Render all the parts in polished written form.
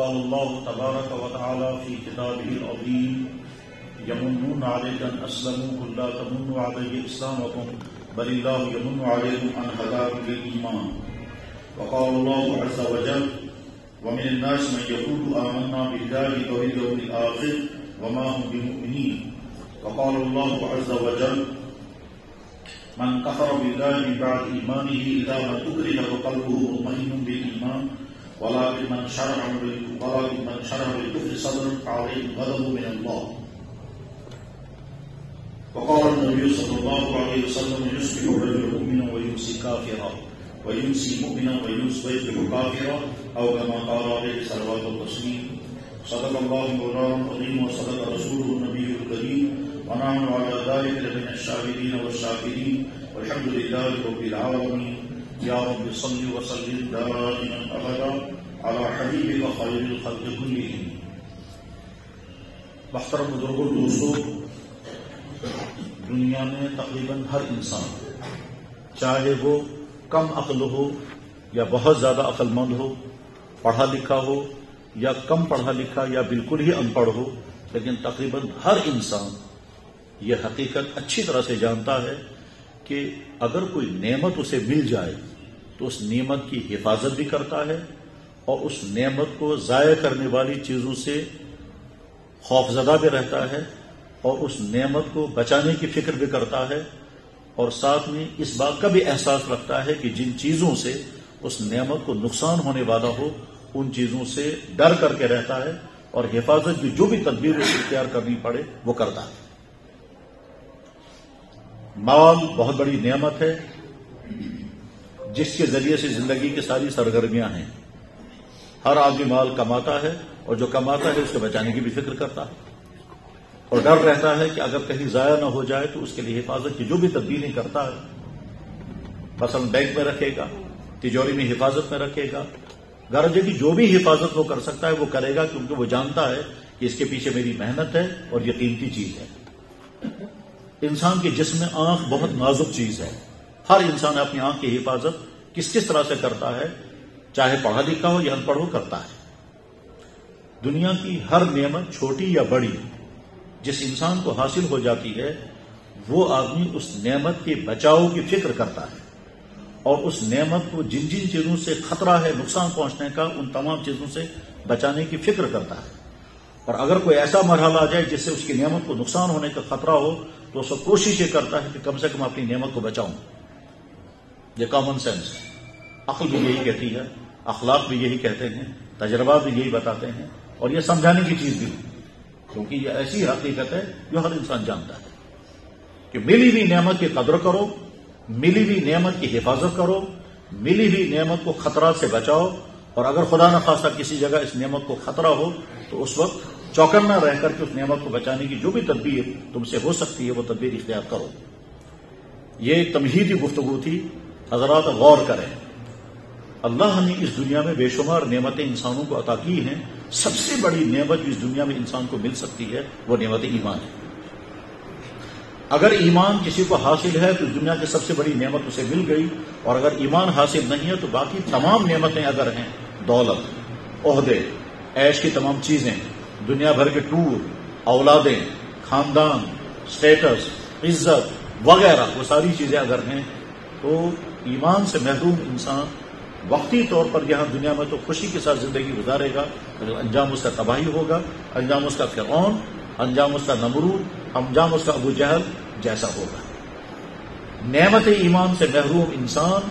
وقال الله تبارك وتعالى في كتابه العظيم يمنون عليك أن أسلموا قل لا تمنوا علي إسلامكم بل الله يمن عليكم أن هداكم للإيمان. وقال الله عز وجل ومن الناس من يقول آمنا بالله وباليوم الآخر وما هم بمؤمنين. وقال الله عز وجل من كفر بالله من بعد إيمانه إلا من أكره وقلبه مطمئن بالإيمان ولكن من شرح بالكفر صدرا فعليهم غضب من الله. وقال النبي صلى الله عليه وسلم يصبح الرجل مؤمنا ويمسي كافرا ويمسي مؤمنا ويصبح كافرا أو كما قال عليه الصلاة والتسليم. صدق الله مولانا العظيم وصدق رسوله النبي الكريم ونحن على ذلك لمن الشاهدين والشاكرين والحمد لله رب العالمين. يا رب صل وسلم دائما أبدا على حبيبك خير الخلق كلهم. محترم بزرگوں دوستوں، دنیا میں تقریباً ہر انسان چاہے وہ کم عقل ہو یا بہت زیادہ عقل مند ہو، پڑھا لکھا ہو یا کم پڑھا لکھا یا بالکل ہی ان پڑھ ہو، لیکن تقریباً ہر انسان یہ حقیقت اچھی طرح سے جانتا ہے کہ اگر کوئی نعمت اسے مل جائے تو اس نعمت کی حفاظت بھی کرتا ہے اور اس نعمت کو ضائع کرنے والی چیزوں سے خوفزدہ بھی رہتا ہے اور اس نعمت کو بچانے کی فکر بھی کرتا ہے، اور ساتھ میں اس بات کا بھی احساس رکھتا ہے کہ جن چیزوں سے اس نعمت کو نقصان ہونے والا ہو ان چیزوں سے ڈر کر کے رہتا ہے، اور حفاظت کی جو بھی تدبیر اختیار کرنی پڑے وہ کرتا ہے۔ مال بہت بڑی نعمت ہے جس کے ذریعے سے زندگی کی ساری سرگرمیاں ہیں۔ ہر آدمی مال کماتا ہے اور جو کماتا ہے اس کو بچانے کی بھی فکر کرتا ہے اور ڈر رہتا ہے کہ اگر کہیں ضائع نہ ہو جائے تو اس کے لیے حفاظت کی جو بھی تبدیلی کرتا ہے، مثلا بینک میں رکھے گا، تجوری میں حفاظت میں رکھے گا، غرض کی جو بھی حفاظت وہ کر سکتا ہے وہ کرے گا، کیونکہ وہ جانتا ہے کہ اس کے پیچھے میری محنت ہے اور یہ قیمتی چیز ہے۔ انسان کے جسم میں آنکھ بہت نازک چیز ہے۔ ہر انسان اپنی آنکھ کی حفاظت کس کس طرح سے کرتا ہے، چاہے پڑھا لکھا ہو یا ان پڑھ ہو، کرتا ہے۔ دنیا کی ہر نعمت چھوٹی یا بڑی جس انسان کو حاصل ہو جاتی ہے وہ آدمی اس نعمت کے بچاؤ کی فکر کرتا ہے اور اس نعمت کو جن جن چیزوں سے خطرہ ہے نقصان پہنچنے کا ان تمام چیزوں سے بچانے کی فکر کرتا ہے۔ اور اگر کوئی ایسا مرحلہ آ جائے جس سے اس کی نعمت کو نقصان ہونے کا خطرہ ہو تو اس وقت کوشش یہ کرتا ہے کہ کم سے کم اپنی نعمت کو بچاؤں۔ یہ کامن سینس ہے، عقل بھی یہی کہتی ہے، اخلاق بھی یہی کہتے ہیں، تجربات بھی یہی بتاتے ہیں، اور یہ سمجھانے کی چیز بھی، کیونکہ یہ ایسی حقیقت ہے جو ہر انسان جانتا ہے کہ ملی ہوئی نعمت کی قدر کرو، ملی ہوئی نعمت کی حفاظت کرو، ملی ہوئی نعمت کو خطرات سے بچاؤ، اور اگر خدا نخواستہ کسی جگہ اس نعمت کو خطرہ ہو تو اس وقت چوکنا رہ کر کے اس نعمت کو بچانے کی جو بھی تدبیر تم سے ہو سکتی ہے وہ تدبیر اختیار کرو۔ یہ ایک تمہیدی گفتگو تھی، حضرات غور کریں۔ اللہ نے اس دنیا میں بے شمار نعمتیں انسانوں کو عطا کی ہیں، سب سے بڑی نعمت جو اس دنیا میں انسان کو مل سکتی ہے وہ نعمت ایمان ہے۔ اگر ایمان کسی کو حاصل ہے تو دنیا کی سب سے بڑی نعمت اسے مل گئی، اور اگر ایمان حاصل نہیں ہے تو باقی تمام نعمتیں اگر ہیں، دولت، عہدے، عیش کی تمام چیزیں، دنیا بھر کے ٹور، اولادیں، خاندان، سٹیٹس، عزت وغیرہ، وہ ساری چیزیں اگر ہیں تو ایمان سے محروم انسان وقتی طور پر یہاں دنیا میں تو خوشی کے ساتھ زندگی گزارے گا، انجام اس کا تباہی ہوگا، انجام اس کا فرعون، انجام اس کا نمرود، انجام اس کا ابو جہل جیسا ہوگا۔ نعمت ایمان سے محروم انسان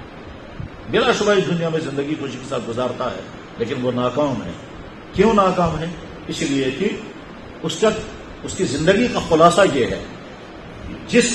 بلا شبہ اس دنیا میں زندگی خوشی کے ساتھ گزارتا ہے، لیکن وہ ناکام ہے۔ کیوں ناکام ہے؟ اس لیے کہ اس کی زندگی کا خلاصہ یہ ہے، جس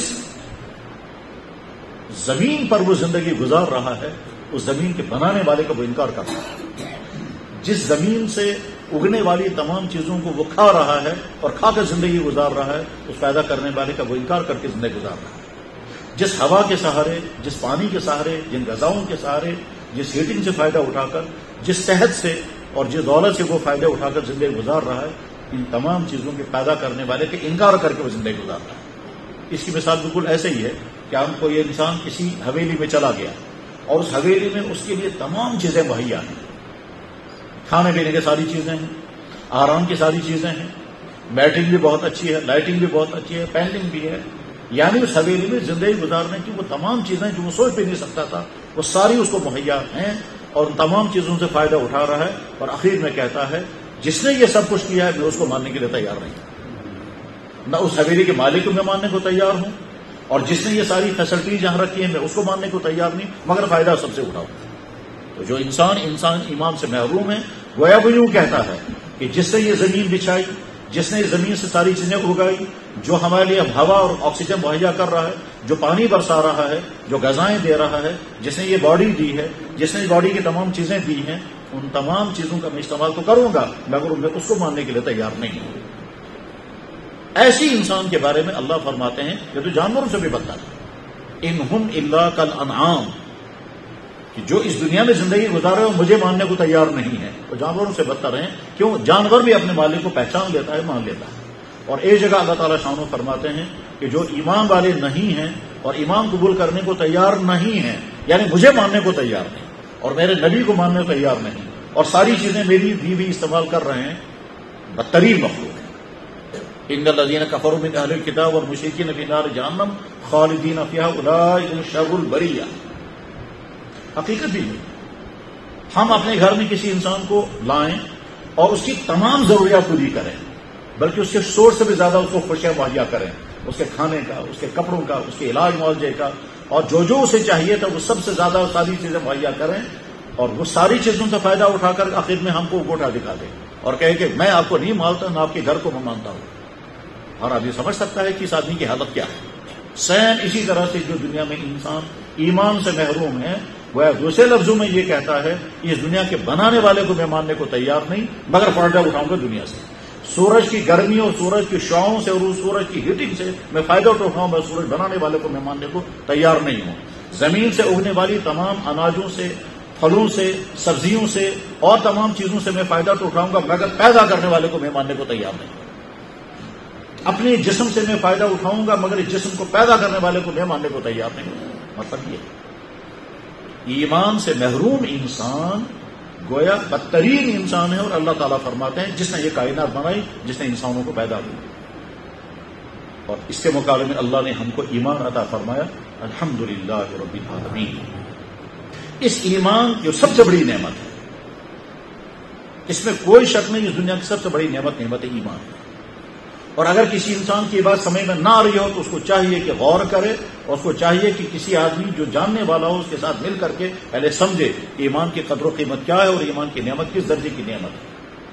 زمین پر وہ زندگی گزار رہا ہے اس زمین کے بنانے والے کا وہ انکار کرتا ہے۔ جس زمین سے اگنے والی تمام چیزوں کو وہ کھا رہا ہے اور کھا کر زندگی گزار رہا ہے اس پیدا کرنے والے کا وہ انکار کر کے زندگی گزار رہا ہے۔ جس ہوا کے سہارے، جس پانی کے سہارے، جن غذاؤں کے سہارے، جس ہیٹنگ سے فائدہ اٹھا کر، جس صحت سے اور جس دولت سے وہ فائدہ اٹھا کر زندگی گزار رہا ہے، ان تمام چیزوں کے پیدا کرنے والے کے انکار کر کے وہ زندگی گزار رہا ہے۔ اس کی مثال بالکل ایسے ہی ہے کہ ہم کو یہ انسان کسی حویلی میں چلا گیا اور اس حویلی میں اس کے لیے تمام چیزیں مہیا ہیں، کھانے پینے کی ساری چیزیں ہیں، آرام کی ساری چیزیں ہیں، بیٹنگ بھی بہت اچھی ہے، لائٹنگ بھی بہت اچھی ہے، پینٹنگ بھی ہے. یعنی اس حویلی میں زندگی گزارنے کی وہ تمام چیزیں جو وہ سوچ بھی نہیں سکتا تھا وہ ساری اس کو مہیا ہیں، اور ان تمام چیزوں سے فائدہ اٹھا رہا ہے. اور اخیر میں کہتا ہے جس نے یہ سب کچھ کیا ہے میں اس کو ماننے کے لیے تیار نہیں، نہ اس حویلی کے مالک کو میں ماننے کو تیار ہوں، اور جس نے یہ ساری فیسلٹی جہاں رکھی ہے میں اس کو ماننے کو تیار نہیں، مگر فائدہ سب سے اٹھاؤں. تو جو انسان ایمان سے محروم ہے گویا وہ یوں کہتا ہے کہ جس نے یہ زمین بچھائی، جس نے زمین سے ساری چیزیں اگائی، جو ہمارے لیے ہوا اور آکسیجن مہیا کر رہا ہے، جو پانی برسا رہا ہے، جو غذائیں دے رہا ہے، جس نے یہ باڈی دی ہے، جس نے باڈی کی تمام چیزیں دی ہیں، ان تمام چیزوں کا میں استعمال تو کروں گا مگر میں اس کو ماننے کے لیے تیار نہیں ہوں. ایسی انسان کے بارے میں اللہ فرماتے ہیں کہ تو جانوروں سے بھی بدتر ہے. انہم الا کالانعام، کہ جو اس دنیا میں زندگی گزارے اور مجھے ماننے کو تیار نہیں ہے تو جانوروں سے بدتر ہیں. کیوں؟ جانور بھی اپنے مالک کو پہچان لیتا ہے، مان لیتا ہے. اور ایک جگہ اللہ تعالیٰ شانو فرماتے ہیں کہ جو ایمان والے نہیں ہیں اور ایمان قبول کرنے کو تیار نہیں ہیں، یعنی مجھے ماننے کو تیار نہیں اور میرے نبی کو ماننے کو تیار نہیں اور ساری چیزیں میری دی بھی استعمال کر رہے ہیں، بدترین مخلوق ہے. ان الذین کفروا من اہل الکتاب والمشرکین فی نار جہنم خالدین فیہا اولئک هم شر البریہ. حقیقت بھی نہیں. ہم اپنے گھر میں کسی انسان کو لائیں اور اس کی تمام ضروریات پوری کریں، بلکہ اس کے سورس سے بھی زیادہ اس کو خوشیاں مہیا کریں، اس کے کھانے کا، اس کے کپڑوں کا، اس کے علاج معالجے کا، اور جو اسے چاہیے تھا وہ سب سے زیادہ ساری چیزیں مہیا کریں، اور وہ ساری چیزوں سے فائدہ اٹھا کر آخر میں ہم کو گوٹا دکھا دیں اور کہے کہ میں آپ کو نہیں مانتا، نہ آپ کے گھر کو میں مانتا ہوں. اور آپ یہ سمجھ سکتا ہے کہ اس آدمی کی حالت کیا ہے. سیم اسی طرح سے جو دنیا میں انسان ایمان سے محروم ہے وہ دوسرے لفظوں میں یہ کہتا ہے کہ اس دنیا کے بنانے والے کو میں ماننے کو تیار نہیں مگر فائدہ اٹھاؤں گا دنیا سے. سورج کی گرمی اور سورج کی شعاؤں سے اور سورج کی ہیٹنگ سے میں فائدہ اٹھاؤں گا، سورج بنانے والے کو میں ماننے کو تیار نہیں ہوں. زمین سے اگنے والی تمام اناجوں سے، پھلوں سے، سبزیوں سے اور تمام چیزوں سے میں فائدہ تو اٹھاؤں گا مگر پیدا کرنے والے کو میں ماننے کو تیار نہیں. اپنے جسم سے میں فائدہ اٹھاؤں گا مگر اس جسم کو پیدا کرنے والے کو میں ماننے کو تیار نہیں ہوں. مطلب یہ ایمان سے محروم انسان گویا بدترین انسان ہے. اور اللہ تعالیٰ فرماتے ہیں جس نے یہ کائنات بنائی، جس نے انسانوں کو پیدا کیا، اور اس کے مقابلے میں اللہ نے ہم کو ایمان عطا فرمایا. الحمدللہ رب العالمین. اس ایمان کی سب سے بڑی نعمت ہے، اس میں کوئی شک نہیں. اس دنیا کی سب سے بڑی نعمت ایمان ہے. اور اگر کسی انسان کی بات سمجھ میں نہ آ رہی ہو تو اس کو چاہیے کہ غور کرے، اور اس کو چاہیے کہ کسی آدمی جو جاننے والا ہو اس کے ساتھ مل کر کے پہلے سمجھے کہ ایمان کی قدر و قیمت کیا ہے اور ایمان کی نعمت کس درجے کی نعمت ہے.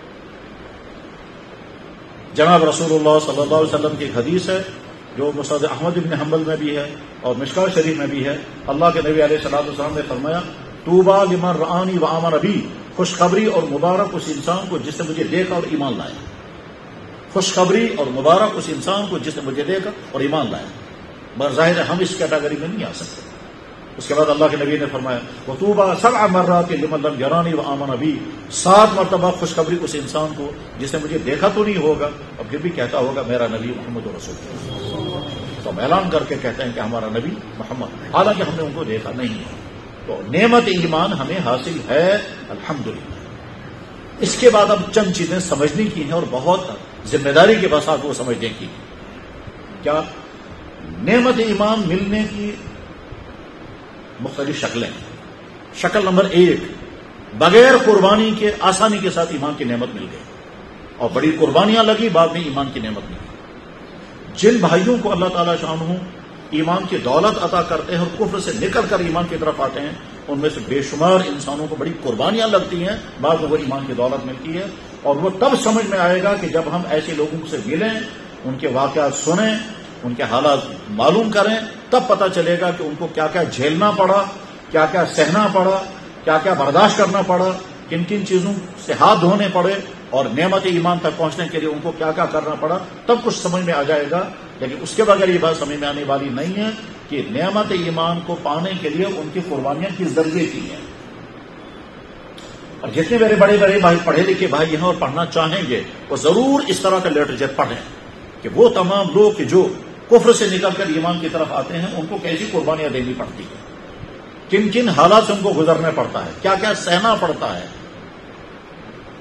جناب رسول اللہ صلی اللہ علیہ وسلم کی ایک حدیث ہے جو مسند احمد بن حنبل میں بھی ہے اور مشکوٰۃ شریف میں بھی ہے. اللہ کے نبی علیہ الصلوۃ والسلام نے فرمایا طوبیٰ لمن رآنی وآمن بی، خوشخبری اور مبارک اس انسان کو جس نے مجھے دیکھا اور ایمان لایا. خوشخبری اور مبارک اس انسان کو جس نے مجھے دیکھا اور ایمان لایا. مگر ظاہر ہے ہم اس کیٹیگری میں نہیں آ سکتے. اس کے بعد اللہ کے نبی نے فرمایا وطوبیٰ سبع مرات لمن لم یرانی وآمن بی، 7 مرتبہ خوشخبری اس انسان کو جس نے مجھے دیکھا تو نہیں ہوگا اور پھر بھی کہتا ہوگا میرا نبی محمد رسول اللہ. تو ہم اعلان کر کے کہتے ہیں کہ ہمارا نبی محمد، حالانکہ ہم نے ان کو دیکھا نہیں ہے. تو نعمت ایمان ہمیں حاصل ہے الحمدللہ. اس کے بعد اب چند چیزیں سمجھنے کی ہیں اور بہت ذمہ داری کے ساتھ وہ سمجھنے کی. کیا؟ نعمت ایمان ملنے کی مختلف شکلیں. شکل نمبر 1، بغیر قربانی کے آسانی کے ساتھ ایمان کی نعمت مل گئی اور بڑی قربانیاں لگی، بعد میں ایمان کی نعمت ملی. جن بھائیوں کو اللہ تعالیٰ شانہ ایمان کی دولت عطا کرتے ہیں اور کفر سے نکل کر ایمان کی طرف آتے ہیں، ان میں سے بے شمار انسانوں کو بڑی قربانیاں لگتی ہیں، بعد میں وہ ایمان کی دولت ملتی ہے. اور وہ تب سمجھ میں آئے گا کہ جب ہم ایسے لوگوں سے ملیں، ان کے واقعات سنیں، ان کے حالات معلوم کریں، تب پتہ چلے گا کہ ان کو کیا کیا جھیلنا پڑا، کیا کیا سہنا پڑا، کیا کیا برداشت کرنا پڑا، کن کن چیزوں سے ہاتھ دھونے پڑے، اور نعمت ایمان تک پہنچنے کے لیے ان کو کیا کیا کرنا پڑا. تب کچھ سمجھ میں آ جائے گا. لیکن اس کے بغیر یہ بات سمجھ میں آنے والی نہیں ہے کہ نعمت ایمان کو پانے کے لیے ان کی قربانیاں کس درجے کی ہیں. اور جتنے میرے بڑے بڑے بھائی پڑھے لکھے بھائی ہیں اور پڑھنا چاہیں گے وہ ضرور اس طرح کا لٹریچر پڑھیں کہ وہ تمام لوگ جو کفر سے نکل کر ایمان کی طرف آتے ہیں ان کو کیسی قربانیاں دینی پڑتی ہیں، کن کن حالات سے ان کو گزرنا پڑتا ہے، کیا کیا سہنا پڑتا ہے.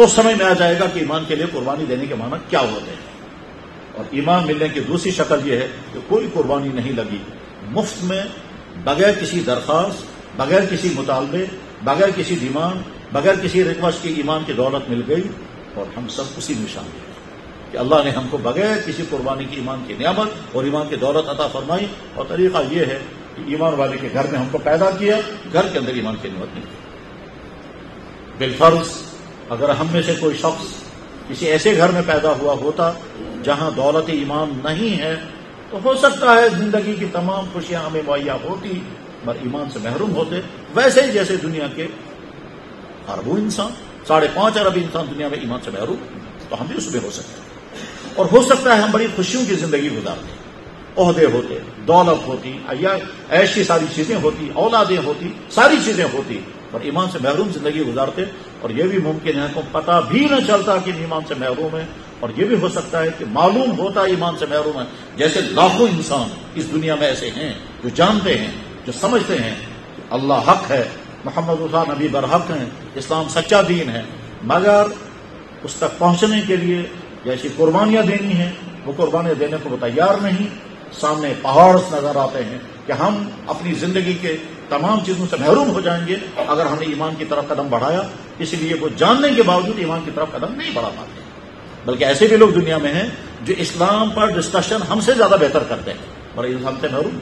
تو سمجھ میں آ جائے گا کہ ایمان کے لیے قربانی دینے کے معنی کیا ہوتے ہیں۔ اور ایمان ملنے کی دوسری شکل یہ ہے کہ کوئی قربانی نہیں لگی، مفت میں، بغیر کسی درخواست، بغیر کسی مطالبے، بغیر کسی ڈیمانڈ، بغیر کسی ریکویسٹ کی ایمان کی دولت مل گئی، اور ہم سب اسی میں شامل ہیں کہ اللہ نے ہم کو بغیر کسی قربانی کی ایمان کی نعمت اور ایمان کی دولت عطا فرمائی۔ اور طریقہ یہ ہے کہ ایمان والے کے گھر میں ہم کو پیدا کیا، گھر کے اندر ایمان کی نعمت نہیں کی۔ بالفرض اگر ہم میں سے کوئی شخص کسی ایسے گھر میں پیدا ہوا ہوتا جہاں دولت ایمان نہیں ہے، تو ہو سکتا ہے زندگی کی تمام خوشیاں ہمیں مہیا ہوتی مگر ایمان سے محروم ہوتے، ویسے ہی جیسے دنیا کے اربوں انسان، 5.5 ارب انسان دنیا میں ایمان سے محروم، تو ہم بھی اس میں ہو سکتے ہیں۔ اور ہو سکتا ہے ہم بڑی خوشیوں کی زندگی گزارتے، عہدے ہوتے، دولت ہوتی، عیش کی ساری چیزیں ہوتی، اولادیں ہوتی، ساری چیزیں ہوتی، اور ایمان سے محروم زندگی گزارتے۔ اور یہ بھی ممکن ہے کہ پتہ بھی نہ چلتا کہ ایمان سے محروم ہے، اور یہ بھی ہو سکتا ہے کہ معلوم ہوتا ایمان سے محروم ہے۔ جیسے لاکھوں انسان اس دنیا میں ایسے ہیں جو جانتے ہیں، جو سمجھتے ہیں کہ اللہ حق ہے، محمد رسول نبی برحق ہیں، اسلام سچا دین ہے، مگر اس تک پہنچنے کے لیے جیسی قربانیاں دینی ہیں وہ قربانیاں دینے کو وہ تیار نہیں۔ سامنے پہاڑ نظر آتے ہیں کہ ہم اپنی زندگی کے تمام چیزوں سے محروم ہو جائیں گے اگر ہم نے ایمان کی طرف قدم بڑھایا، اس لیے وہ جاننے کے باوجود ایمان کی طرف قدم نہیں بڑھا پاتے۔ بلکہ ایسے بھی لوگ دنیا میں ہیں جو اسلام پر ڈسکشن ہم سے زیادہ بہتر کرتے ہیں اور ہم سے محروم۔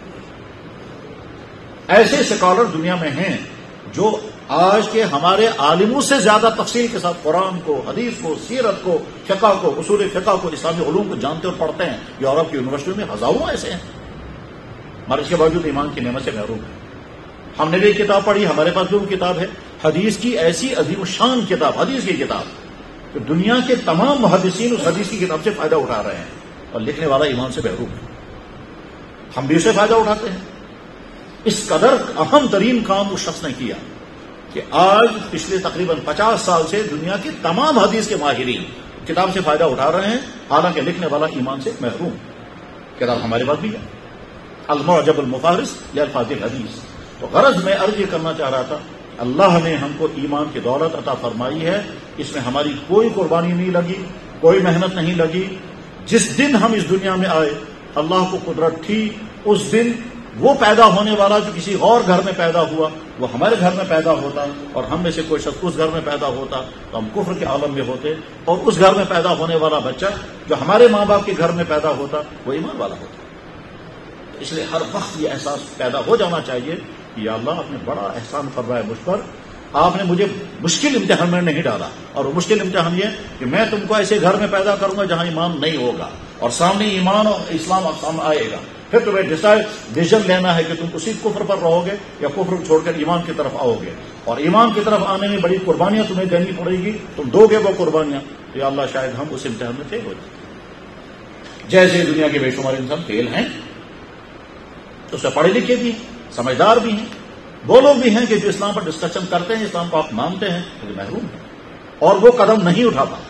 ایسے سکالر دنیا میں ہیں جو آج کے ہمارے عالموں سے زیادہ تفصیل کے ساتھ قرآن کو، حدیث کو، سیرت کو، فقہ کو، اصول فقہ کو، اسلامی علوم کو جانتے اور پڑھتے ہیں۔ یورپ کی یونیورسٹیوں میں ہزاروں ایسے ہیں، مگر اس کے باوجود ایمان کی نعمت سے محروم ہیں۔ ہم نے بھی ایک کتاب پڑھی، ہمارے پاس جو کتاب ہے حدیث کی، ایسی عظیم الشان کتاب، حدیث کی کتاب کہ دنیا کے تمام محدثین اس حدیث کی کتاب سے فائدہ اٹھا رہے ہیں، اور لکھنے والا ایمان سے محروم ہے۔ ہم بھی اسے فائدہ اٹھاتے ہیں۔ اس قدر اہم ترین کام اس شخص نے کیا کہ آج پچھلے تقریباً 50 سال سے دنیا کے تمام حدیث کے ماہرین کتاب سے فائدہ اٹھا رہے ہیں، حالانکہ لکھنے والا ایمان سے محروم۔ کتاب ہمارے پاس بھی ہے، المعجب المفارس لالفاظ الحدیث۔ تو غرض میں عرض یہ کرنا چاہ رہا تھا، اللہ نے ہم کو ایمان کی دولت عطا فرمائی ہے، اس میں ہماری کوئی قربانی نہیں لگی، کوئی محنت نہیں لگی۔ جس دن ہم اس دنیا میں آئے اللہ کو قدرت تھی، اس دن وہ پیدا ہونے والا جو کسی اور گھر میں پیدا ہوا وہ ہمارے گھر میں پیدا ہوتا، اور ہم میں سے کوئی شخص اس گھر میں پیدا ہوتا تو ہم کفر کے عالم میں ہوتے، اور اس گھر میں پیدا ہونے والا بچہ جو ہمارے ماں باپ کے گھر میں پیدا ہوتا وہ ایمان والا ہوتا۔ اس لیے ہر وقت یہ احساس پیدا ہو جانا چاہیے کہ یا اللہ آپ نے بڑا احسان فرمایا مجھ پر، آپ نے مجھے مشکل امتحان میں نہیں ڈالا، اور وہ مشکل امتحان یہ کہ میں تم کو ایسے گھر میں پیدا کروں گا جہاں ایمان نہیں ہوگا، اور سامنے ایمان اور اسلام سامنے آئے گا، پھر تمہیں ڈیسیژن لینا ہے کہ تم اسی کفر پر رہو گے یا کفر کو چھوڑ کر ایمان کی طرف آؤ گے، اور ایمان کی طرف آنے میں بڑی قربانیاں تمہیں دینی پڑے گی، تم دو گے وہ قربانیاں، تو یا اللہ شاید ہم اس امتحان میں فیل ہو جائیں۔ جیسے دنیا کے بے شمار انسان فیل ہیں، تو اسے پڑھے لکھے بھی سمجھدار بھی ہیں، وہ لوگ بھی ہیں کہ جو اسلام پر ڈسکشن کرتے ہیں، اسلام کو آپ مانتے ہیں، لیکن محروم ہیں اور وہ قدم نہیں اٹھا پاتے۔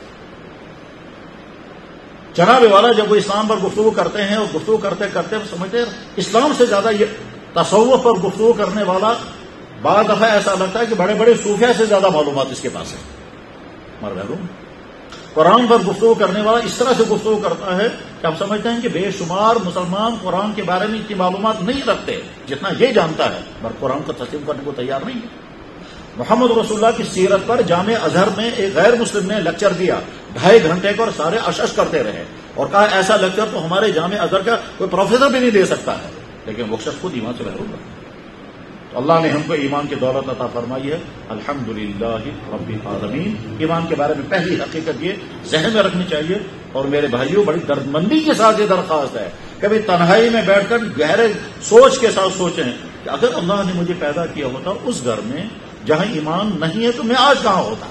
جناب والا جب وہ اسلام پر گفتگو کرتے ہیں اور گفتگو کرتے کرتے وہ سمجھتے ہیں اسلام سے زیادہ یہ تصوف پر گفتگو کرنے والا بعض دفعہ ایسا لگتا ہے کہ بڑے بڑے صوفیہ سے زیادہ معلومات اس کے پاس ہے، مگر محروم۔ قرآن پر گفتگو کرنے والا اس طرح سے گفتگو کرتا ہے کہ ہم سمجھتے ہیں کہ بے شمار مسلمان قرآن کے بارے میں اتنی معلومات نہیں رکھتے جتنا یہ جانتا ہے، مگر قرآن کو تسلیم کرنے کو تیار نہیں ہے۔ محمد رسول اللہ کی سیرت پر جامع ازہر میں ایک غیر مسلم نے لیکچر دیا 2.5 گھنٹے کا، اور سارے اشش کرتے رہے اور کہا ایسا لیکچر تو ہمارے جامع ازہر کا کوئی پروفیسر بھی نہیں دے سکتا ہے، لیکن وہ شخص خود ایمان سے محروم ہے۔ تو اللہ نے ہم کو ایمان کی دولت عطا فرمائی ہے، الحمدللہ رب العالمین۔ ایمان کے بارے میں پہلی حقیقت یہ ذہن میں رکھنی چاہیے، اور میرے بھائیوں بڑی دردمندی کے ساتھ یہ درخواست ہے، کبھی تنہائی میں بیٹھ کر گہرے سوچ کے ساتھ سوچیں کہ اگر اللہ نے مجھے پیدا کیا ہوتا اس گھر میں جہاں ایمان نہیں ہے تو میں آج کہاں ہوتا؟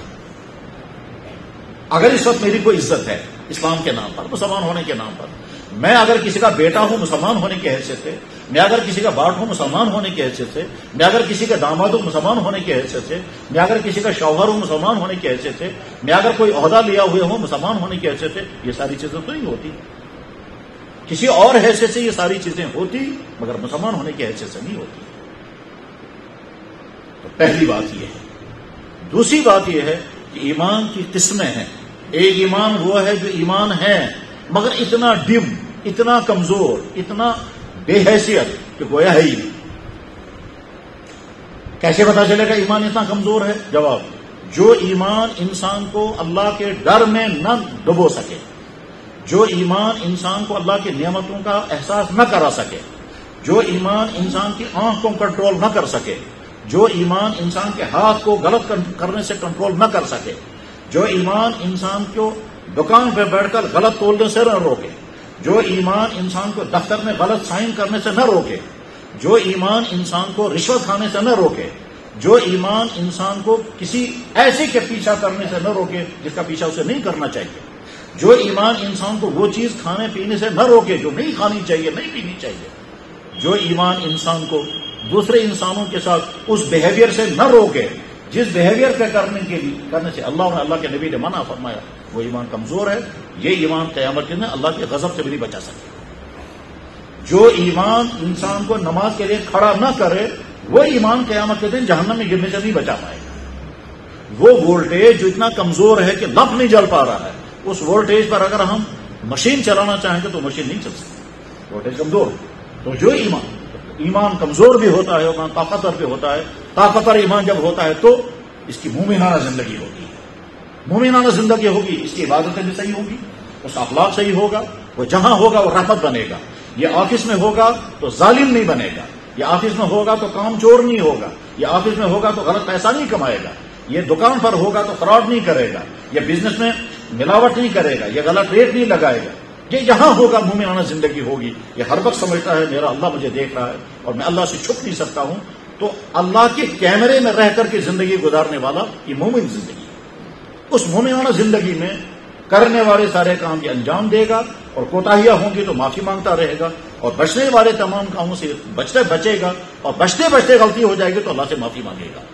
اگر اس وقت میری کوئی عزت ہے اسلام کے نام پر، مسلمان ہونے کے نام پر، میں اگر کسی کا بیٹا ہوں مسلمان ہونے کی حیثیت سے، میں اگر کسی کا باپ ہوں مسلمان ہونے کی حیثیت سے، میں اگر کسی کا داماد ہوں مسلمان ہونے کی حیثیت سے، میں اگر کسی کا شوہر ہوں مسلمان ہونے کی حیثیت سے، میں اگر کوئی عہدہ لیا ہوئے ہوں مسلمان ہونے کی حیثیت سے، یہ ساری چیزیں تو نہیں ہوتی، کسی اور حیثیت سے یہ ساری چیزیں ہوتی مگر مسلمان ہونے کی حیثیت سے نہیں ہوتی۔ تو پہلی بات یہ ہے۔ دوسری بات یہ ہے کہ ایمان کی قسمیں ہیں. ایک ایمان وہ ہے جو ایمان ہے مگر اتنا ڈم، اتنا کمزور، اتنا بے حیثیت کہ گویا ہے ہی نہیں. کیسے پتا چلے گا ایمان اتنا کمزور ہے؟ جواب: جو ایمان انسان کو اللہ کے ڈر میں نہ ڈبو سکے، جو ایمان انسان کو اللہ کی نعمتوں کا احساس نہ کرا سکے، جو ایمان انسان کی آنکھ کو کنٹرول نہ کر سکے، جو ایمان انسان کے ہاتھ کو غلط کرنے سے کنٹرول نہ کر سکے، جو ایمان انسان کو دکان پہ بیٹھ کر غلط تولنے سے نہ روکے، جو ایمان انسان کو دفتر میں غلط سائن کرنے سے نہ روکے، جو ایمان انسان کو رشوت کھانے سے نہ روکے، جو ایمان انسان کو کسی ایسے کے پیچھا کرنے سے نہ روکے جس کا پیچھا اسے نہیں کرنا چاہیے، جو ایمان انسان کو وہ چیز کھانے پینے سے نہ روکے جو نہیں کھانی چاہیے، نہیں پینی چاہیے، جو ایمان انسان کو دوسرے انسانوں کے ساتھ اس بیہیویئر سے نہ روکے جس بیہیویئر کے کرنے سے اللہ کے نبی نے منع فرمایا، وہ ایمان کمزور ہے. یہ ایمان قیامت کے دن اللہ کے غضب سے بھی نہیں بچا سکے. جو ایمان انسان کو نماز کے لیے کھڑا نہ کرے وہ ایمان قیامت کے دن جہنم میں گرنے سے نہیں بچا پائے گا. وہ وولٹیج جو اتنا کمزور ہے کہ لمپ نہیں جل پا رہا ہے، اس وولٹیج پر اگر ہم مشین چلانا چاہیں گے تو مشین نہیں چل سکتی، وولٹیج کمزور. تو جو ایمان کمزور بھی ہوتا ہے، ایمان طاقتور بھی ہوتا ہے. طاقتور ایمان جب ہوتا ہے تو اس کی مومنانہ زندگی ہوگی. مومنانہ زندگی ہوگی، اس کی عبادتیں بھی صحیح ہوگی، اس کا اخلاق صحیح ہوگا. وہ جہاں ہوگا وہ رحمت بنے گا. یہ آفس میں ہوگا تو ظالم نہیں بنے گا، یہ آفس میں ہوگا تو کام چور نہیں ہوگا، یہ آفس میں ہوگا تو غلط پیسہ نہیں کمائے گا، یہ دکان پر ہوگا تو فراڈ نہیں کرے گا، یہ بزنس میں ملاوٹ نہیں کرے گا، یہ غلط ریٹ نہیں لگائے گا. یہ یہاں ہوگا مومنانہ زندگی ہوگی. یہ ہر وقت سمجھتا ہے میرا اللہ مجھے دیکھ رہا ہے اور میں اللہ سے چھپ نہیں سکتا ہوں. تو اللہ کے کیمرے میں رہ کر کے زندگی گزارنے والا یہ مومن زندگی ہے. اس مومنانہ زندگی میں کرنے والے سارے کام کے انجام دے گا اور کوتاہیاں ہوں گی تو معافی مانگتا رہے گا اور بچنے والے تمام کاموں سے بچے گا اور بچتے بچتے غلطی ہو جائے گی تو اللہ سے معافی مانگے گا.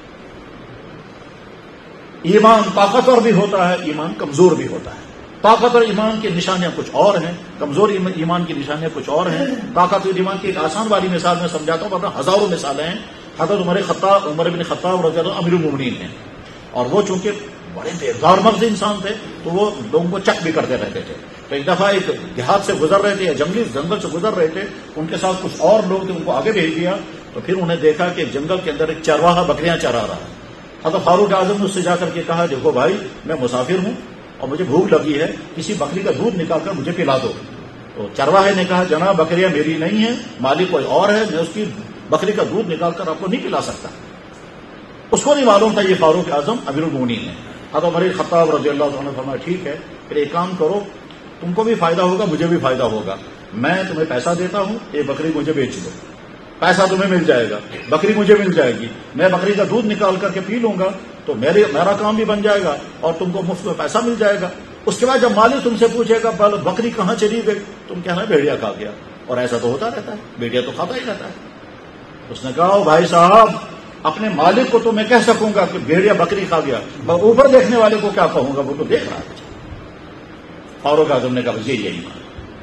ایمان طاقتور بھی ہوتا ہے، ایمان کمزور بھی ہوتا ہے. طاقتور ایمان کی نشانیاں کچھ اور ہیں، کمزور ایمان کی نشانیاں کچھ اور ہیں. طاقتور ایمان کی ایک آسان والی مثال میں سمجھاتا ہوں، ورنہ ہزاروں مثالیں ہیں. حضرت عمر بن خطاب رضی اللہ عنہ امیر المومنین ہیں اور وہ چونکہ بڑے بیدار مغز انسان تھے تو وہ لوگوں کو چک بھی کرتے رہتے تھے. تو ایک دفعہ ایک دیہات سے گزر رہے تھے یا جنگل سے گزر رہے تھے، ان کے ساتھ کچھ اور لوگ تھے، ان کو آگے بھیج دیا. تو پھر انہیں دیکھا کہ جنگل کے اندر ایک چرواہا بکریاں چرا رہا ہے. حضرت فاروق اعظم نے اس سے جا کر کے کہا دیکھو بھائی میں مسافر ہوں اور مجھے بھوک لگی ہے، کسی بکری کا دودھ نکال کر مجھے پلا دو. تو چرواہے نے کہا جناب بکریاں میری نہیں ہیں، مالک کوئی اور ہے، میں اس کی بکری کا دودھ نکال کر آپ کو نہیں پلا سکتا. اس کو نہیں معلوم تھا یہ فاروق اعظم امیر المومنین ہے. حضرت عمر خطاب رضی اللہ عنہ نے فرمایا ٹھیک ہے پھر ایک کام کرو، تم کو بھی فائدہ ہوگا مجھے بھی فائدہ ہوگا، میں تمہیں پیسہ دیتا ہوں، یہ بکری مجھے بیچ دو، پیسہ تمہیں مل جائے گا، بکری مجھے مل جائے گی، میں بکری کا دودھ نکال کر کے پی لوں گا تو میرا کام بھی بن جائے گا اور تم کو مفت میں پیسہ مل جائے گا. اس کے بعد جب مالک تم سے پوچھے گا بکری کہاں چلی گئی، تم کہنا بھیڑیا کھا گیا. اور ایسا تو ہوتا رہتا ہے، بھیڑیا تو کھاتا ہی رہتا ہے. اس نے کہا بھائی صاحب اپنے مالک کو تو میں کہہ سکوں گا کہ بھیڑیا بکری کھا گیا، میں اوپر دیکھنے والے کو کیا کہوں گا، وہ تو دیکھ رہا ہے. فاروق اعظم نے کہا یہی ایمان.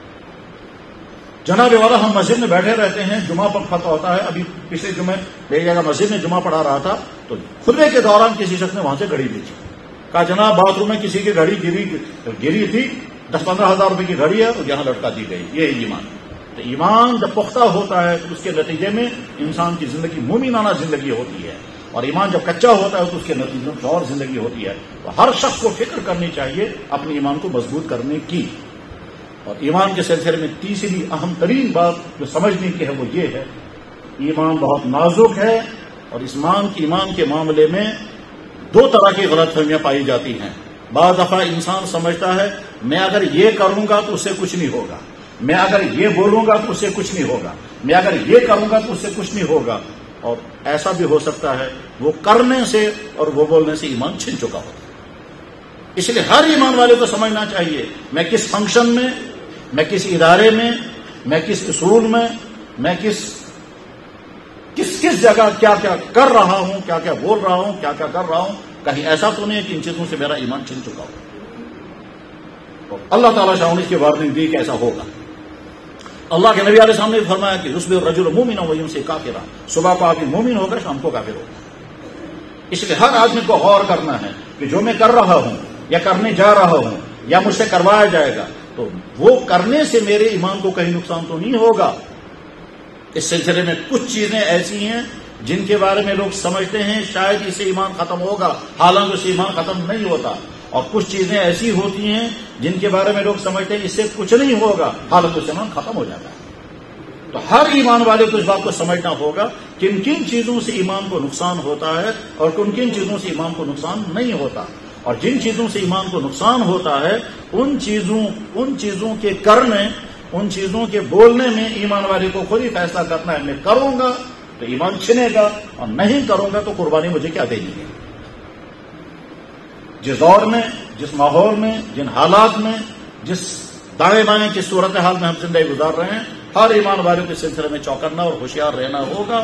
جناب والا ہم مسجد میں بیٹھے رہتے ہیں، جمعہ پر فتح ہوتا ہے. ابھی پچھلے جمعے ایک جگہ مسجد میں جمعہ پڑھا رہا تھا تو خطبے کے دوران کسی شخص نے وہاں سے گھڑی بیچی. کہا جناب باتھ روم میں کسی کی گھڑی گری تھی، 10-15 ہزار روپے کی گھڑی ہے اور یہاں لٹکا دی گئی. یہ ایمان. تو ایمان جب پختہ ہوتا ہے تو اس کے نتیجے میں انسان کی زندگی مومنانہ زندگی ہوتی ہے، اور ایمان جب کچا ہوتا ہے تو اس کے نتیجے میں اور زندگی ہوتی ہے. تو ہر شخص کو فکر کرنی چاہیے اپنے ایمان کو مضبوط کرنے کی. اور ایمان کے سلسلے میں تیسری اہم ترین بات جو سمجھنے کی ہے وہ یہ ہے ایمان بہت نازک ہے اور ایمان کے معاملے میں دو طرح کی غلط فہمیاں پائی جاتی ہیں. بعض دفعہ انسان سمجھتا ہے میں اگر یہ کروں گا تو اس سے کچھ نہیں ہوگا، میں اگر یہ بولوں گا تو اس سے کچھ نہیں ہوگا، میں اگر یہ کروں گا تو اس سے کچھ نہیں ہوگا. اور ایسا بھی ہو سکتا ہے وہ کرنے سے اور وہ بولنے سے ایمان چھن چکا ہوتا ہے. اس لیے ہر ایمان والے کو سمجھنا چاہیے میں کس فنکشن میں، میں کس ادارے میں، میں کس اصول میں، میں کس جگہ کیا کیا کر رہا ہوں، کیا کیا بول رہا ہوں، کیا کیا کر رہا ہوں. کہیں ایسا تو نہیں ہے کہ ان چیزوں سے میرا ایمان چھن چکا ہو. اللہ تعالیٰ شاہ نے اس کی وارننگ دی کہ ایسا ہوگا. اللہ کے نبی علیہ السلام نے فرمایا کہ یصبح الرجل مؤمنا ویمسی کافرا، صبح کو آدمی مومن ہوگا شام کو کافر ہوگا. اس لیے ہر آدمی کو غور کرنا ہے کہ جو میں کر رہا ہوں یا کرنے جا رہا ہوں یا مجھ سے کروایا جائے گا تو وہ کرنے سے میرے ایمان کو کہیں نقصان تو نہیں ہوگا۔ اس سلسلے میں کچھ چیزیں ایسی ہیں جن کے بارے میں لوگ سمجھتے ہیں شاید اس سے ایمان ختم ہوگا، حالانکہ اس سے ایمان ختم نہیں ہوتا، اور کچھ چیزیں ایسی ہوتی ہیں جن کے بارے میں لوگ سمجھتے ہیں اس سے کچھ نہیں ہوگا، حالانکہ اس سے ایمان ختم ہو جاتا ہے۔ تو ہر ایمان والے کو اس بات کو سمجھنا ہوگا کن کن چیزوں سے ایمان کو نقصان ہوتا ہے اور کن کن چیزوں سے ایمان کو نقصان نہیں ہوتا، اور جن چیزوں سے ایمان کو نقصان ہوتا ہے ان چیزوں کے کرنے، ان چیزوں کے بولنے میں ایمان والے کو خود ہی فیصلہ کرنا ہے، میں کروں گا تو ایمان چھنے گا اور نہیں کروں گا تو قربانی مجھے کیا دینی ہے۔ جس دور میں، جس ماحول میں، جن حالات میں، جس دائیں بائیں کی صورتحال میں ہم زندگی گزار رہے ہیں، ہر ایمان والے کے سلسلے میں چوکنا اور ہوشیار رہنا ہوگا۔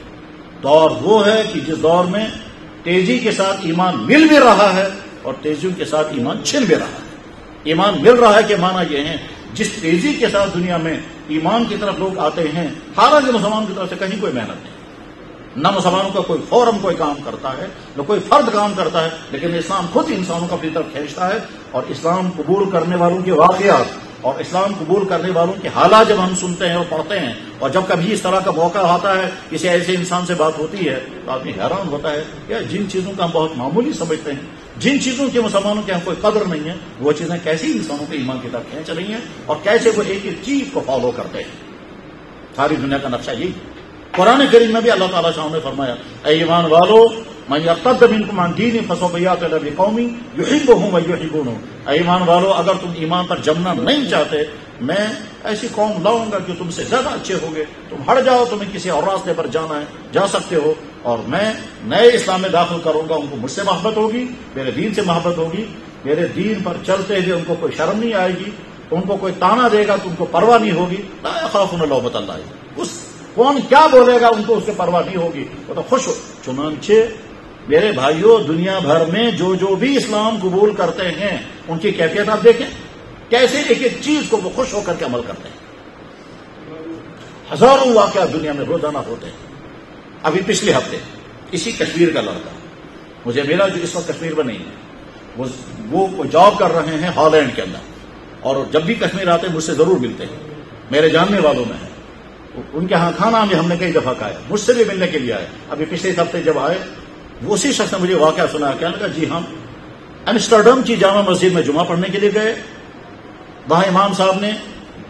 دور وہ ہے کہ جس دور میں تیزی کے ساتھ ایمان مل بھی رہا ہے اور تیزیوں کے ساتھ ایمان چھن بھی رہا ہے۔ ایمان مل رہا ہے کہ معنی یہ ہے جس تیزی کے ساتھ دنیا میں ایمان کی طرف لوگ آتے ہیں، حالانکہ مسلمان کی طرف سے کہیں کوئی محنت نہیں، نہ مسلمانوں کا کوئی فورم کوئی کام کرتا ہے، نہ کوئی فرد کام کرتا ہے، لیکن اسلام خود انسانوں کو اپنی طرف کھینچتا ہے، اور اسلام قبول کرنے والوں کے واقعات اور اسلام قبول کرنے والوں کے حالات جب ہم سنتے ہیں اور پڑھتے ہیں، اور جب کبھی اس طرح کا موقع آتا ہے کسی ایسے انسان سے بات ہوتی ہے تو آدمی حیران ہوتا ہے کہ جن چیزوں کا ہم بہت معمولی سمجھتے ہیں، جن چیزوں کے مسلمانوں کے ہم کوئی قدر نہیں ہے، وہ چیزیں کیسی انسانوں کے ایمان کی طرف کھینچ رہی ہیں اور کیسے وہ ایک ایک چیز کو فالو کرتے ہیں۔ ساری دنیا کا نقشہ یہی قرآن کریم میں بھی اللہ تعالیٰ شاہ نے فرمایا، اے ایمان والو من یرتد منکم عن دینہ فسوف یأتی بقوم یحبهم ویحبونه، اے ایمان والو اگر تم ایمان پر جمنا نہیں چاہتے میں ایسی قوم لاؤں گا کہ تم سے زیادہ اچھے ہوگے، تم ہٹ جاؤ، تمہیں کسی اور راستے پر جانا ہے جا سکتے ہو، اور میں نئے اسلام میں داخل کروں گا، ان کو مجھ سے محبت ہوگی، میرے دین سے محبت ہوگی، میرے دین پر چلتے ہوئے ان کو کوئی شرم نہیں آئے گی، ان کو کوئی تانا دے گا تو ان کو پرواہ نہیں ہوگی، لا یخافون لومۃ لائم، اس کون کیا بولے گا ان کو اس سے پرواہ نہیں ہوگی، وہ تو خوش ہو۔ چنانچہ میرے بھائیوں، دنیا بھر میں جو بھی اسلام قبول کرتے ہیں ان کی کیفیت آپ دیکھیں، کیسے ایک ایک چیز کو وہ خوش ہو کر کے عمل کرتے ہیں۔ ہزاروں واقعات دنیا میں روزانہ ہوتے ہیں۔ ابھی پچھلے ہفتے اسی کشمیر کا لڑکا مجھے ملا جو اس وقت کشمیر میں نہیں ہے، وہ جاب کر رہے ہیں ہالینڈ کے اندر، اور جب بھی کشمیر آتے ہیں مجھ سے ضرور ملتے ہیں، میرے جاننے والوں میں ہے، ان کے ہاں کھانا بھی ہم نے کئی دفعہ کھایا، مجھ سے بھی ملنے کے لیے آئے۔ ابھی پچھلے ہفتے جب آئے وہ اسی شخص نے مجھے واقعہ سنا، کہنے لگا جی ہم ایمسٹرڈم کی جامع مسجد میں جمعہ پڑھنے کے لیے گئے، وہاں امام صاحب نے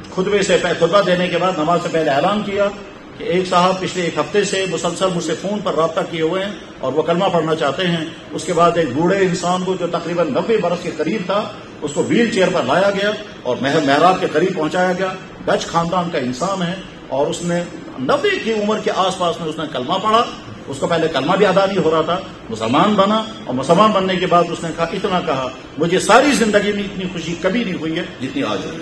خطبہ دینے کے بعد نماز سے پہلے اعلان کیا کہ ایک صاحب پچھلے ایک ہفتے سے مسلسل مجھ سے فون پر رابطہ کیے ہوئے ہیں اور وہ کلمہ پڑھنا چاہتے ہیں۔ اس کے بعد ایک بوڑھے انسان کو جو تقریباً 90 برس کے قریب تھا اس کو ویل چیئر پر لایا گیا اور محراب کے قریب پہنچایا گیا۔ ڈچ خاندان کا انسان ہے اور اس نے 90 کی عمر کے آس پاس میں اس نے کلمہ پڑھا، اس کو پہلے کلمہ بھی ادا نہیں ہو رہا تھا، مسلمان بنا، اور مسلمان بننے کے بعد اس نے اتنا کہا مجھے ساری زندگی میں اتنی خوشی کبھی نہیں ہوئی ہے جتنی آج ہوئی۔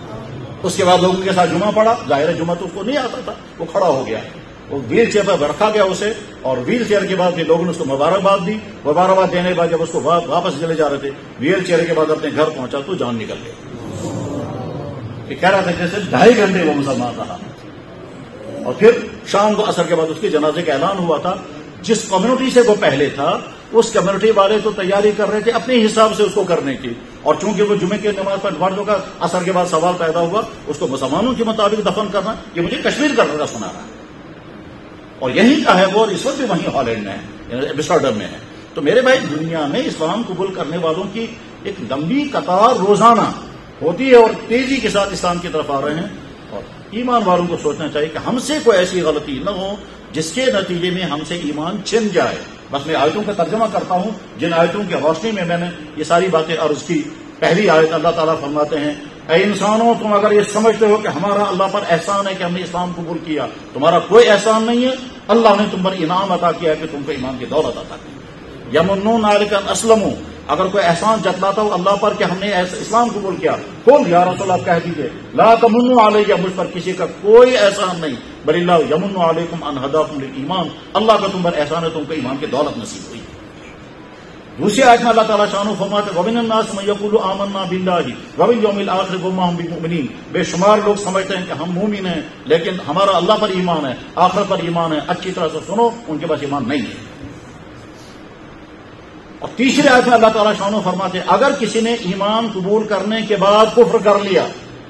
اس کے بعد لوگوں کے ساتھ جمعہ پڑھا، ظاہر جمعہ تو اس کو نہیں آتا تھا، وہ کھڑا ہو گیا، وہ ویل چیئر پر رکھا گیا اسے، اور ویل چیئر کے بعد لوگوں نے اس کو مبارکباد دی۔ مبارکباد دینے کے بعد جب اس کو واپس چلے جا رہے تھے، ویل چیئر کے بعد اپنے گھر پہنچا تو جان نکل گئی۔ کہہ رہا تھا جیسے 2.5 گھنٹے وہ مسلمان رہا، اور پھر شام کو عصر کے بعد اس کے جنازے کا اعلان ہوا تھا۔ جس کمیونٹی سے وہ پہلے تھا اس کمیونٹی والے تو تیاری کر رہے تھے اپنے حساب سے اس کو کرنے کی، اور چونکہ وہ جمعے کی نماز پر فرض ہوگا، عصر کے بعد سوال پیدا ہوا اس کو مسلمانوں کے مطابق دفن کرنا، یہ مجھے کشمیر کا لڑکا سنا رہا ہے، اور یہیں کا ہے وہ، اور اس وقت بھی وہیں ہالینڈ میں ہے، ایمسٹرڈم میں ہے۔ تو میرے بھائی، دنیا میں اسلام قبول کرنے والوں کی ایک لمبی قطار روزانہ ہوتی ہے اور تیزی کے ساتھ اسلام کی طرف آ رہے ہیں، اور ایمان والوں کو سوچنا چاہیے کہ ہم سے کوئی ایسی غلطی نہ ہو جس کے نتیجے میں ہم سے ایمان چھن جائے۔ بس میں آیتوں کا ترجمہ کرتا ہوں جن آیتوں کی روشنی میں نے یہ ساری باتیں عرض کی۔ پہلی آیت اللہ تعالیٰ فرماتے ہیں، اے انسانوں تم اگر یہ سمجھتے ہو کہ ہمارا اللہ پر احسان ہے کہ ہم نے اسلام قبول کیا، تمہارا کوئی احسان نہیں ہے، اللہ نے تم پر انعام عطا کیا ہے کہ تم کو ایمان کی دولت عطا کی۔ یمنون علیک ان اسلموا، اگر کوئی احسان جتلاتا ہو اللہ پر کہ ہم نے اسلام قبول کیا، قل یا رسول اللہ کہہ دیجیے لا تمنوا علیہ، مجھ پر کسی کا کوئی احسان نہیں، بل اللہ یمن علیکم ان ہداکم للایمان، اللہ کا تم پر احسان ہے تم کو ایمان کی دولت نصیب ہوئی۔ دوسری آیت میں اللہ تعالیٰ شانہ فرماتے ہیں وَمِنَ النَّاسِ مَن يَقُولُ آمَنَّا بِاللَّهِ وَبِالْيَوْمِ الْآخِرِ وَمَا هُم بِمُؤْمِنِينَ، بے شمار لوگ سمجھتے ہیں کہ ہم مومن ہیں لیکن ہمارا اللہ پر ایمان ہے، آخرت پر ایمان ہے، اچھی طرح سے سنو ان کے پاس ایمان نہیں ہے۔ اور تیسری آیت میں اللہ تعالیٰ شانو فرماتے ہیں اگر کسی نے ایمان قبول کرنے کے بعد کفر کر لیا،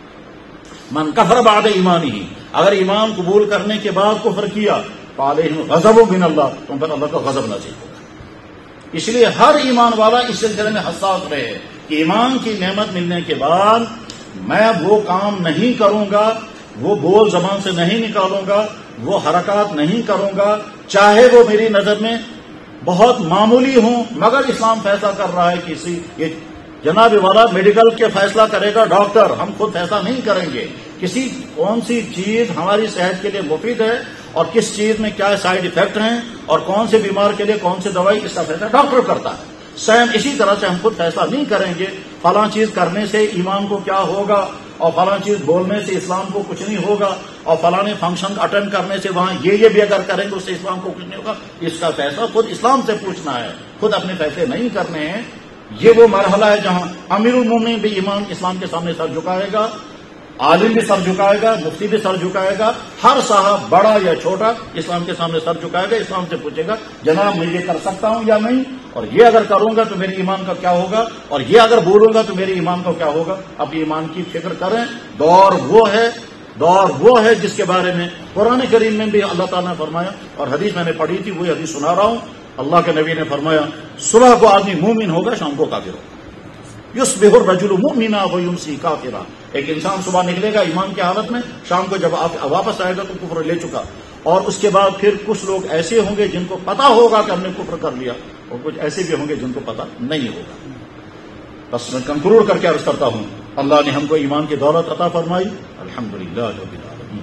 من کفر بعد ایمانہ، اگر ایمان قبول کرنے کے بعد کفر کیا، فعلیہم غضب من اللہ، تم پر اللہ کا غضب نازل ہوگا۔ اس لیے ہر ایمان والا اس سلسلے میں حساس رہے کہ ایمان کی نعمت ملنے کے بعد میں وہ کام نہیں کروں گا، وہ بول زبان سے نہیں نکالوں گا، وہ حرکات نہیں کروں گا، چاہے وہ میری نظر میں بہت معمولی ہوں، مگر اسلام فیصلہ کر رہا ہے کسی یہ جناب والا میڈیکل کے فیصلہ کرے گا ڈاکٹر، ہم خود فیصلہ نہیں کریں گے، کسی کون سی چیز ہماری صحت کے لیے مفید ہے اور کس چیز میں کیا سائیڈ ایفیکٹ ہیں اور کون سے بیمار کے لیے کون سی دوائی، اس کا فیصلہ ڈاکٹر کرتا ہے۔ سیم اسی طرح سے ہم خود فیصلہ نہیں کریں گے فلاں چیز کرنے سے ایمان کو کیا ہوگا اور فلاں چیز بولنے سے اسلام کو کچھ نہیں ہوگا اور فلاں فنکشن اٹینڈ کرنے سے وہاں یہ بھی اگر کریں گے اس سے اسلام کو کچھ نہیں ہوگا۔ اس کا فیصلہ خود اسلام سے پوچھنا ہے، خود اپنے فیصلے نہیں کرنے ہیں۔ یہ وہ مرحلہ ہے جہاں امیر المومنین بھی ایمان اسلام کے سامنے سر جھکائے گا، عالم بھی سر جھکائے گا، مفتی بھی سر جھکائے گا، ہر صاحب بڑا یا چھوٹا اسلام کے سامنے سر جھکائے گا، اسلام سے پوچھے گا جناب میں یہ کر سکتا ہوں یا نہیں، اور یہ اگر کروں گا تو میرے ایمان کا کیا ہوگا، اور یہ اگر بولوں گا تو میرے ایمان کا کیا ہوگا۔ اپنی ایمان کی فکر کریں۔ دور وہ ہے جس کے بارے میں قرآن کریم میں بھی اللہ تعالیٰ نے فرمایا، اور حدیث میں نے پڑھی تھی، وہی حدیث سنا رہا ہوں۔ اللہ کے نبی نے فرمایا صبح کو آدمی مومن ہوگا، شام کو کافر ہوگا۔ یصبح الرجل مؤمنا ویمسی کافرا، ایک انسان صبح نکلے گا ایمان کی حالت میں، شام کو جب واپس آئے گا تو کفر لے چکا، اور اس کے بعد پھر کچھ لوگ ایسے ہوں گے جن کو پتا ہوگا کہ ہم نے کفر کر لیا، اور کچھ ایسے بھی ہوں گے جن کو پتا نہیں ہوگا۔ بس میں کنکلوڈ کر کے عرض کرتا ہوں، اللہ نے ہم کو ایمان کی دولت عطا فرمائی، الحمدللہ رب العالمین۔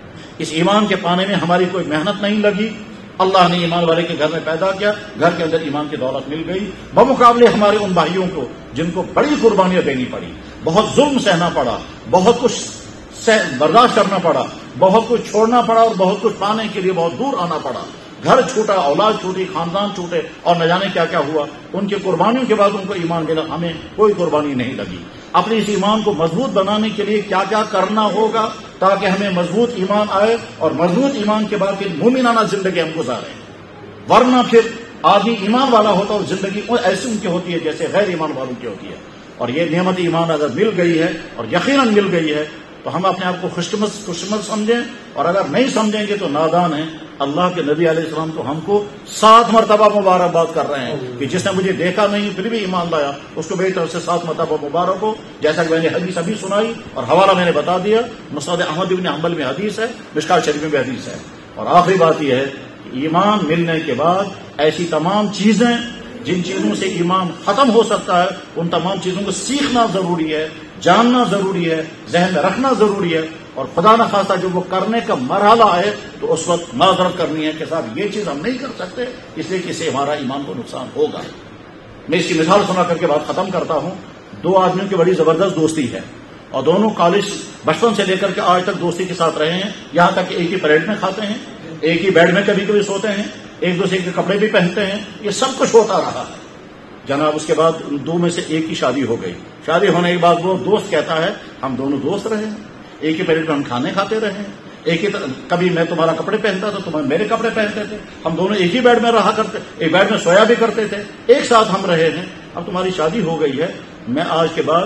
اس ایمان کے پانے میں ہماری کوئی محنت نہیں لگی، اللہ نے ایمان والے کے گھر میں پیدا کیا، گھر کے اندر ایمان کی دولت مل گئی، بمقابلے ہمارے ان بھائیوں کو جن کو بڑی قربانیاں دینی پڑی، بہت ظلم سہنا پڑا، بہت کچھ برداشت کرنا پڑا، بہت کچھ چھوڑنا پڑا، اور بہت کچھ پانے کے لیے بہت دور آنا پڑا، گھر چھوٹا، اولاد چھوٹی، خاندان چھوٹے، اور نہ جانے کیا کیا ہوا۔ ان کی قربانیوں کے بعد ان کو ایمان ملا، ہمیں کوئی قربانی نہیں لگی۔ اپنے اس ایمان کو مضبوط بنانے کے لیے کیا کیا کرنا ہوگا تاکہ ہمیں مضبوط ایمان آئے، اور مضبوط ایمان کے بعد پھر مومنانہ زندگی ہم گزاریں، ورنہ پھر آدمی ایمان والا ہوتا اور زندگی ایسی ان کی ہوتی ہے جیسے غیر ایمان والوں کی ہوتی ہے۔ اور یہ نعمت ایمان اگر مل گئی ہے، اور یقیناً مل گئی ہے، تو ہم اپنے آپ کو خوش قسمت سمجھیں، اور اگر نہیں سمجھیں گے تو نادان ہیں۔ اللہ کے نبی علیہ السلام تو ہم کو 7 مرتبہ مبارکباد کر رہے ہیں کہ جس نے مجھے دیکھا نہیں پھر بھی ایمان لایا، اس کو میری طرف سے 7 مرتبہ مبارک ہو۔ جیسا کہ میں نے حدیث ابھی سنائی اور حوالہ میں نے بتا دیا، مسند احمد بن حنبل میں حدیث ہے، مشکات شریف میں بھی حدیث ہے۔ اور آخری بات یہ ہے کہ ایمان ملنے کے بعد ایسی تمام چیزیں جن چیزوں سے ایمان ختم ہو سکتا ہے، ان تمام چیزوں کو سیکھنا ضروری ہے، جاننا ضروری ہے، ذہن میں رکھنا ضروری ہے، اور خدا نہ خواستہ جب وہ کرنے کا مرحلہ آئے تو اس وقت معذرت کرنی ہے کہ صاحب یہ چیز ہم نہیں کر سکتے، اس لیے کہ اس سے ہمارا ایمان کو نقصان ہوگا۔ میں اس کی مثال سنا کر کے بات ختم کرتا ہوں۔ 2 آدمیوں کی بڑی زبردست دوستی ہے، اور دونوں کالج بچپن سے لے کر کے آج تک دوستی کے ساتھ رہے ہیں، یہاں تک کہ ایک ہی پلیٹ میں کھاتے ہیں، ایک ہی بیڈ میں کبھی کبھی سوتے ہیں، ایک دوسرے کے کپڑے بھی پہنتے ہیں، یہ سب کچھ ہوتا رہا ہے۔ جناب اس کے بعد 2 میں سے ایک کی شادی ہو گئی، شادی ہونے کے بعد وہ دوست کہتا ہے ہم دونوں دوست رہے ہیں، ایک ہی پلیٹ میں ہم کھانے کھاتے رہے ہیں، ایک ہی کبھی میں تمہارا کپڑے پہنتا تھا، تمہیں میرے کپڑے پہنتے تھے، ہم دونوں ایک ہی بیڈ میں رہا کرتے، ایک بیڈ میں سویا بھی کرتے تھے، ایک ساتھ ہم رہے ہیں، اب تمہاری شادی ہو گئی ہے، میں آج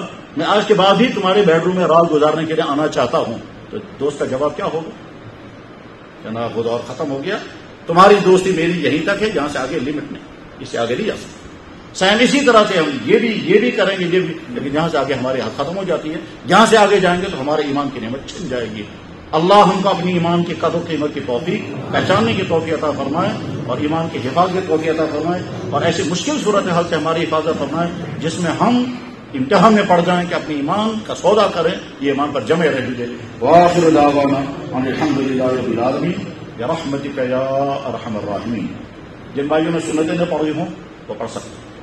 کے بعد ہی تمہارے بیڈ روم میں رات گزارنے کے لیے آنا چاہتا ہوں۔ تو دوست کا جواب کیا ہوگا؟ جناب وہ دور ختم ہو گیا، تمہاری دوستی میری یہیں تک ہے، جہاں سے آگے لمٹ نہیں، اس سے آگے نہیں جا سکتے۔ سیم اسی طرح سے ہم یہ بھی کریں گے، لیکن جہاں سے آگے ہماری حد ختم ہو جاتی ہے، جہاں سے آگے جائیں گے تو ہمارے ایمان کی نعمت چھن جائے گی۔ اللہ ہم کو اپنی ایمان کی قدر قیمت کی توفیق پہچاننے کی توفیق عطا فرمائے، اور ایمان کی حفاظت کی توفیق عطا فرمائے، اور ایسی مشکل صورتحال سے ہماری حفاظت فرمائے جس میں ہم امتحان میں پڑ جائیں کہ اپنی ایمان کا سودا کریں، یہ ایمان پر جمے رہیں گے۔ وآخر دعوانا ان الحمدللہ رب العالمین برحمتک یا ارحم الراحمین۔ جن بھائیوں نے سنتیں نہ پڑھی ہوں وہ پڑھ سکتے ہیں۔